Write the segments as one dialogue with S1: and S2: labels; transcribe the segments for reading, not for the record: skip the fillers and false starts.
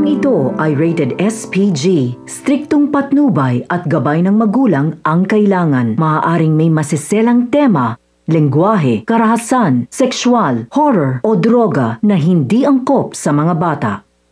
S1: Programang ito ay rated SPG. Striktong patnubay at gabay ng magulang ang kailangan. Maaaring may masiselang tema, lengguwahe, karahasan, sexual, horror o droga na hindi angkop sa mga bata.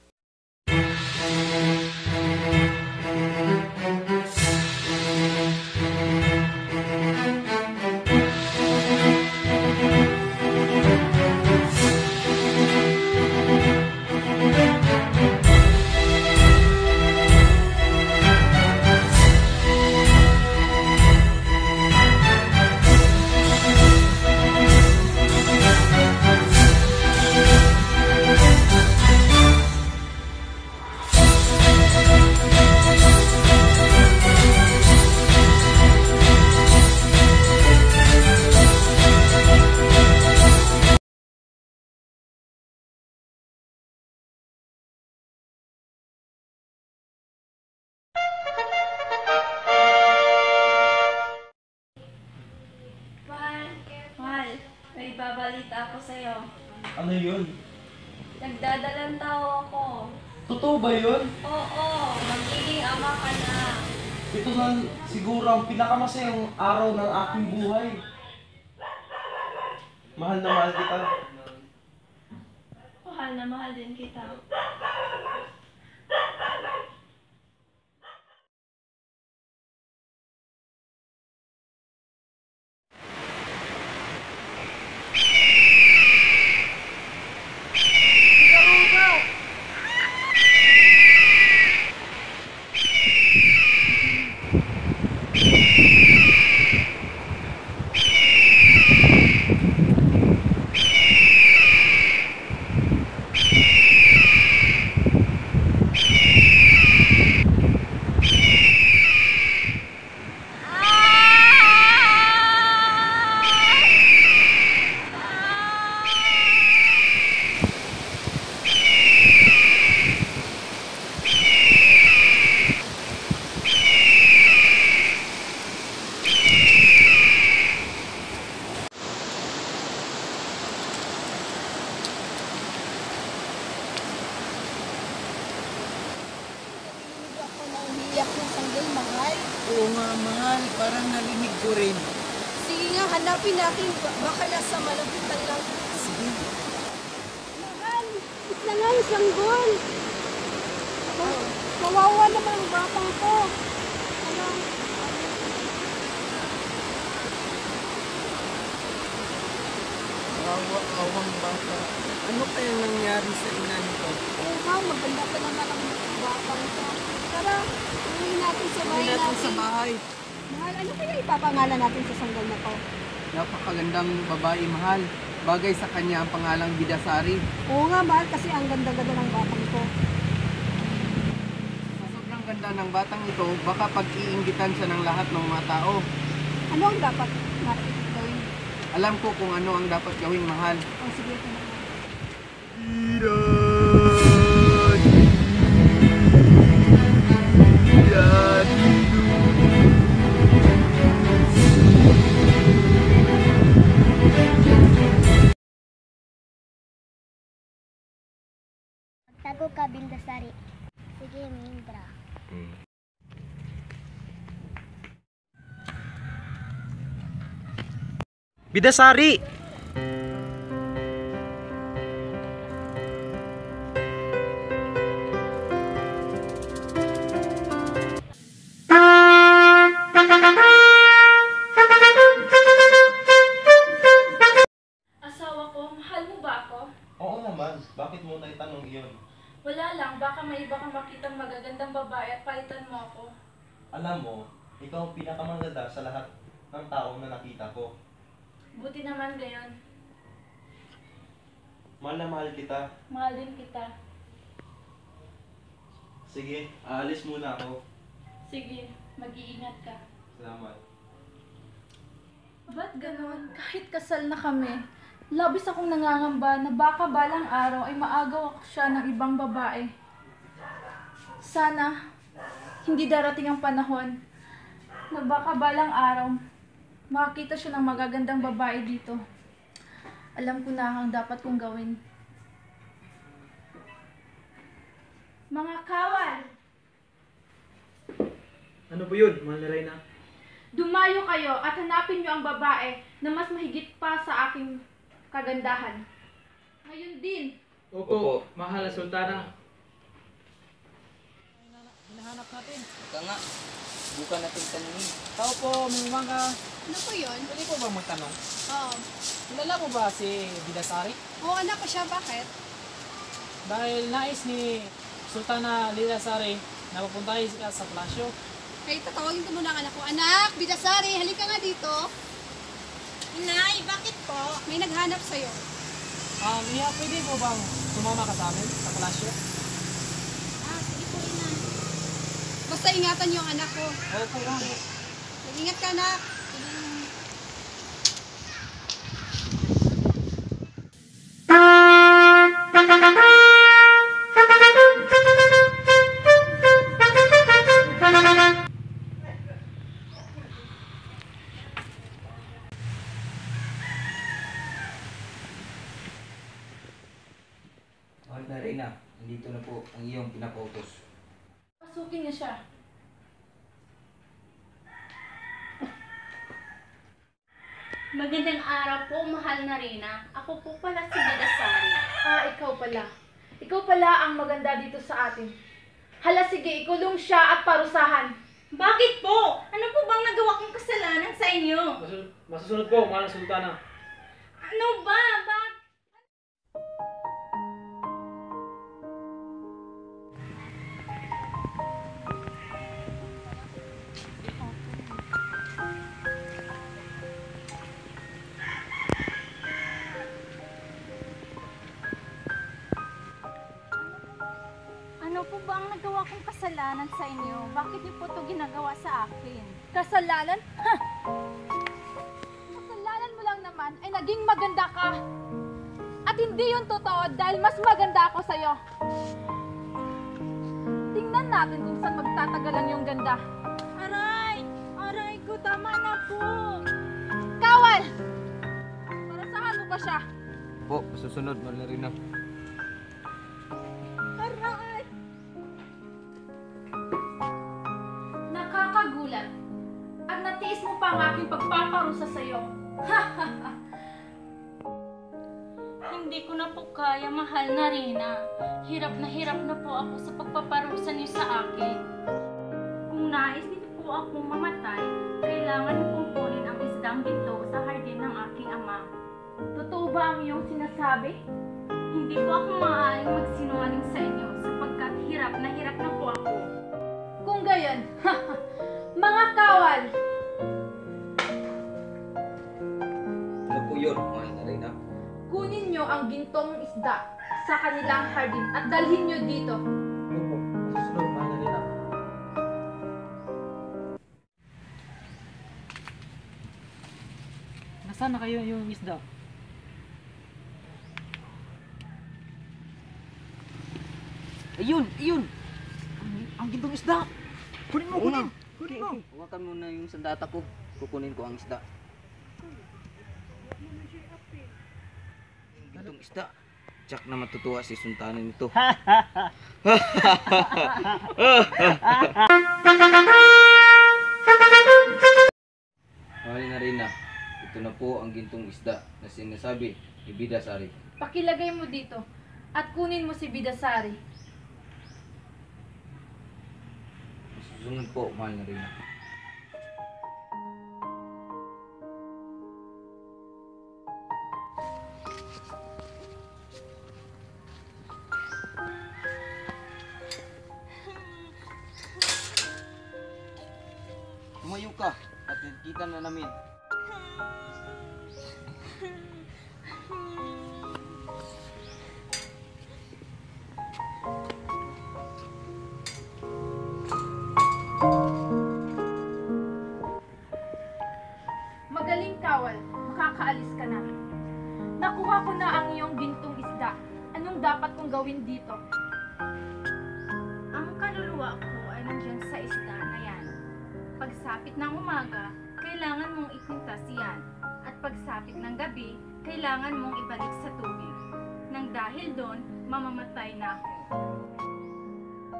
S2: May babalita ako sa'yo.
S3: Ano yun?
S2: Nagdadalang tao ako.
S3: Totoo ba yun?
S2: Oo, magiging ama ka na.
S3: Ito na siguro ang pinakamasayang araw ng aking buhay. Mahal na mahal kita.
S2: Mahal na mahal din kita.
S4: Oo nga, mahal. Parang narinig ko rin.
S5: Sige nga, hanapin natin. Baka nasa malapitan lang.
S4: Sige.
S5: Mahal, isla nga yung sanggol. Kawawa naman ang batang ko. Ano?
S4: Awang bata. Ano kaya nangyari sa ina nito?
S5: Oo nga, maganda pa naman ang batang ko. Tara, uwi natin sa bahay natin.
S4: Sa bahay.
S5: Mahal, ano kaya ipapangalan natin sa sanggol na to?
S4: Napakagandang babae, mahal. Bagay sa kanya ang pangalang Bidasari.
S5: Oo nga, mahal, kasi ang ganda-ganda ng batang ko.
S4: Sa sobrang ganda ng batang ito, baka pag-iinggitan siya ng lahat ng mga tao.
S5: Ano ang dapat natin gawin?
S4: Alam ko kung ano ang dapat gawin, mahal.
S5: O sige, ito na.
S6: Tago ka, Bidasari. Sige, Mindra.
S3: Bidasari!
S2: Asawa ko, mahal mo ba ako?
S3: Oo naman. Bakit mo na itanong iyon?
S2: Wala lang, baka may iba kang makitang magagandang babae at palitan mo ako.
S3: Alam mo, ikaw ang pinakamaganda sa lahat ng taong na nakita ko.
S2: Buti naman gayon.
S3: Mahal na mahal kita.
S2: Mahal din kita.
S3: Sige, aalis muna ako.
S2: Sige, mag-iingat ka.
S3: Salamat.
S2: Ba't ganon? Kahit kasal na kami, labis akong nangangamba na baka balang araw ay maagaw ako siya ng ibang babae. Sana, hindi darating ang panahon na baka balang araw, makakita siya ng magagandang babae dito. Alam ko na ang dapat kong gawin. Mga kawal,
S7: Ano po yun, mahal na Reyna?
S2: dumayo kayo at hanapin niyo ang babae na mas mahigit pa sa aking kagandahan. Ngayon din,
S7: Opo, mahal na Sultana.
S4: Hinahanap natin. Ika nga. Bukan natin tanungin.
S7: Tao po, may mga...
S5: Ano po yun?
S4: Pwede po bang magtanong?
S5: Oo.
S4: Kilala mo ba si Bidasari?
S5: Oo, anak ko siya. Bakit?
S4: Dahil nais ni Sultana Bidasari na papuntahin ka sa palasyo.
S5: Kaya tatawagin ko muna ang anak ko. Anak, Bidasari, halika nga dito. Inay, bakit po? May naghanap sa'yo.
S4: Mia, pwede mo bang sumama ka sa amin sa palasyo?
S5: Sige po, inay. Basta ingatan niyo ang anak ko.
S4: Opo lang.
S5: Mag-ingat ka, anak.
S8: Mahal na Reyna, nandito na po ang iyong pinapautos.
S2: pasukin niya siya.
S9: Magandang araw po, mahal na Reyna. Ako po pala si Bidasari.
S2: Ikaw pala. Ikaw pala ang maganda dito sa atin. Hala, sige, ikulong siya at parusahan.
S9: Bakit po? Ano po bang nagawa kong kasalanan sa inyo?
S7: Masusunod po, mahal na Sultana.
S9: Ano ba? Ano po ba ang nagawa kong kasalanan sa inyo? Bakit niyo po ito ginagawa sa akin?
S2: Kasalanan? Ha! Kasalanan mo lang naman ay naging maganda ka. At hindi yun totoo dahil mas maganda ako sa'yo. Tingnan natin kung saan magtatagalan yung ganda.
S9: Aray! Aray ko, tama na po!
S2: Kawal! Parasahan mo ba siya?
S8: Po, susunod, mahal na Reyna.
S9: Aray!
S2: Nakakagulat. At natiis mo pa ang aking pagpaparusa sa'yo.
S9: Hindi ko na po kaya, mahal na Reyna. Hirap na po ako sa pagpaparusa niyo sa akin. Kung nais niyo po akong mamatay, kailangan niyo pong kunin ang isdang ginto sa hardin ng aking ama.
S2: Totoo ba ang iyong sinasabi?
S9: Hindi po ako maaaring magsinungaling sa inyo sapagkat hirap na po ako.
S2: Kung gayon, mga kawal!
S8: Ano po yun, mahal na Reyna?
S2: Kunin nyo ang gintong isda sa kanilang hardin at dalhin nyo dito.
S7: Opo, masusunod, mahal na Reyna.
S4: Nasaan na kayo yung isda? Ayun! Ayun! Ang gintong isda! Kunin mo! Kunin! Kunin mo!
S8: Huwakan mo na yung sandata ko. Kukunin ko ang isda. Itong isda. Tsak na matutuwa si Sultana nito. Mahal na Reyna, ito na po ang gintong isda na sinasabi ni Bidasari.
S2: Pakilagay mo dito at kunin mo si Bidasari.
S8: Susunod po, mahal na Reyna. Tumayo ka at kita na namin.
S2: Magaling kawal, makakaalis ka na. Nakuha ko na ang iyong gintong isda. Anong dapat kong gawin dito?
S9: Ang kaluluwa ko ay nandiyan sa isda na yan. Pagsapit ng umaga, kailangan mong ipintas yan. At pagsapit ng gabi, kailangan mong ibalik sa tubig. Nang dahil doon, mamamatay na ako.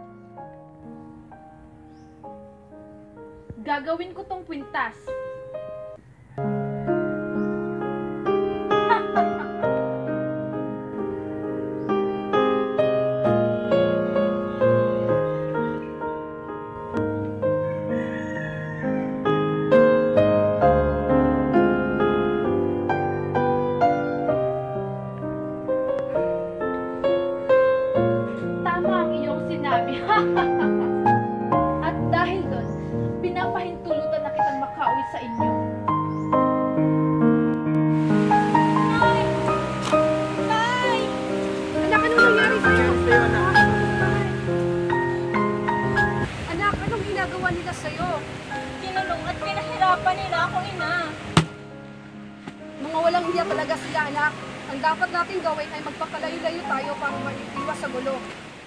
S2: Gagawin ko tong kwintas. Tama ang iyong sinabi. At dahil doon, pinapahintulutan na kitang makauwi sa inyo.
S5: Tay! Tay! Anak, anong nangyari sa'yo? Anak, anong ginagawa nila sa'yo?
S9: Kinulong at pinahirapan nila ako, ina.
S5: Mga walang hiya talaga sila, anak. Ang dapat natin gawin ay magpapalayo-layo tayo para maiiwas sa gulo.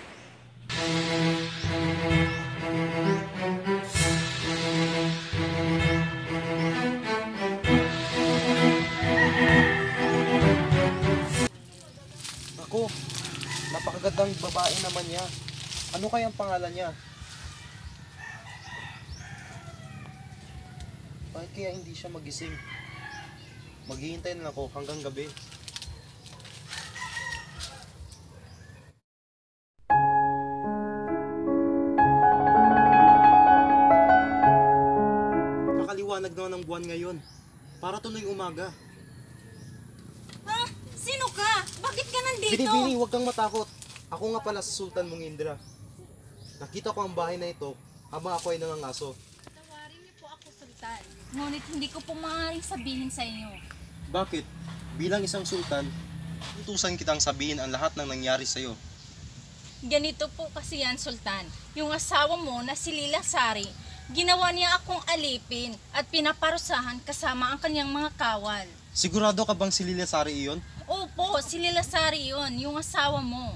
S3: Ako, napakagandang babae naman niya. Ano kaya ang pangalan niya? Bakit kaya hindi siya magising? Maghihintay na ako hanggang gabi. Nakaliwanag naman ang buwan ngayon. Para tuloy umaga.
S9: Ha? Sino ka? Bakit ka nandito?
S3: Bini, huwag kang matakot. Ako nga pala si Sultan Mungindra. Nakita ko ang bahay na ito habang ako ay nangangaso.
S9: Tawarin niyo po ako, Sultan. Ngunit hindi ko po maaaring sabihin sa inyo.
S3: Bakit? Bilang isang sultan, utusan kitang sabihin ang lahat ng nangyari sa'yo.
S9: Ganito po kasi yan, Sultan. Yung asawa mo na si Bidasari, ginawa niya akong alipin at pinaparusahan kasama ang kanyang mga kawal.
S3: Sigurado ka bang si Bidasari iyon?
S9: Opo, si Bidasari yun, yung asawa mo.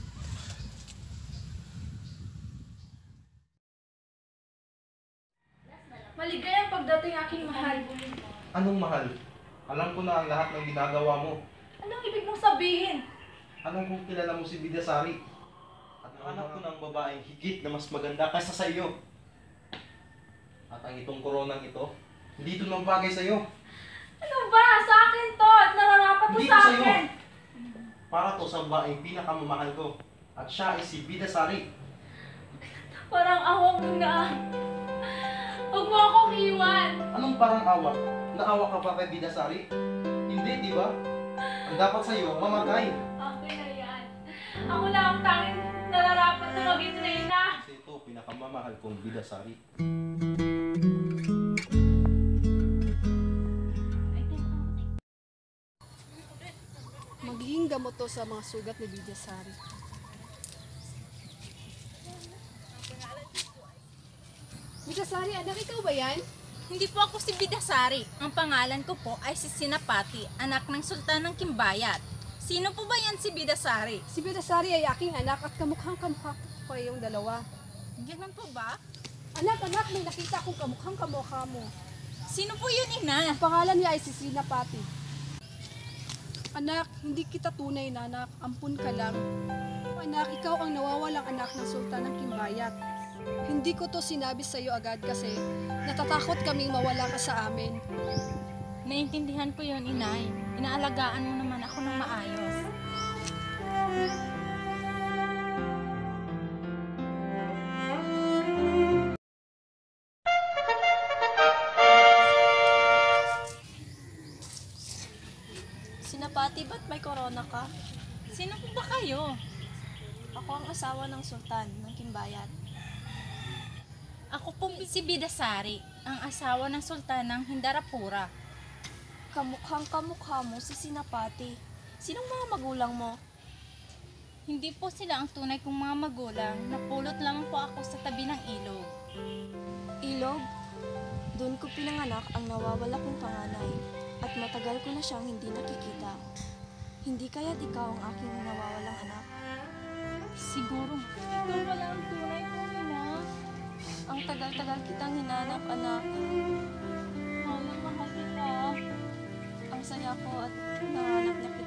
S2: Maligayang pagdating aking mahal.
S3: Anong mahal? Alam ko na ang lahat ng ginagawa mo.
S2: Anong ibig mong sabihin?
S3: Anong kung kilala mo si Bidasari? At nahanap ko ng babaeng higit na mas maganda kaysa sa iyo. At ang itong koronang ito, hindi ito nang bagay sa iyo.
S2: Ano ba? Sa akin to! At nararapat to
S3: Hindi
S2: sa
S3: to sa'yo.
S2: akin!
S3: Para to sa babaeng pinakamamahal ko. At siya ay si Bidasari.
S2: Parang awang nga. Huwag mo akong iwan!
S3: Anong parang awa? Naawa ka pa kay Bidasari? Hindi, di ba? Ang dapat sa iyo, mamatay.
S2: Akin na yan. Ako lang ang tanging nararapat na maging reyna.
S3: Kasi ito, pinakamamahal kong Bidasari.
S5: Magiging gamot to sa mga sugat ni Bidasari. Bidasari, anak, ikaw ba yan?
S9: Hindi po ako si Bidasari. Ang pangalan ko po ay si Sinapati, anak ng Sultan ng Kimbayat. Sino po ba yan si Bidasari?
S5: Si Bidasari ay aking anak at kamukhang-kamukha ko kayong dalawa.
S9: Ganun po ba?
S5: Anak, may nakita akong kamukhang-kamukha mo.
S9: Sino po yun, ina?
S5: Ang pangalan niya ay si Sinapati. Anak, hindi kita tunay na anak. Ampun ka lang. Anak, ikaw ang nawawalang anak ng Sultan ng Kimbayat. Hindi ko to sinabi sa iyo agad kasi natatakot kaming mawala ka sa amin.
S9: Naiintindihan ko yun, inay. Inaalagaan mo naman ako ng maayos.
S10: Sinapati, ba't may corona ka?
S9: Sino po ba kayo?
S10: Ako ang asawa ng Sultan ng Kimbayat.
S9: Ako po si Bidasari, ang asawa ng Sultan ng Hindarapura.
S10: Kamukhang-kamukha mo si Sinapati. Sinong mga magulang mo?
S9: Hindi po sila ang tunay kong mga magulang. Napulot lang po ako sa tabi ng ilog.
S10: Ilog? Doon ko pinanganak ang nawawala kong panganay at matagal ko na siyang hindi nakikita. Hindi kaya't ikaw ang aking nawawalang anak?
S9: Siguro, ikaw wala ang tunay kong ina.
S10: Ang tagal-tagal kitang hinanap, anak.
S9: Mahal na mahal kita.
S10: Ang saya ko at nahanap na kita.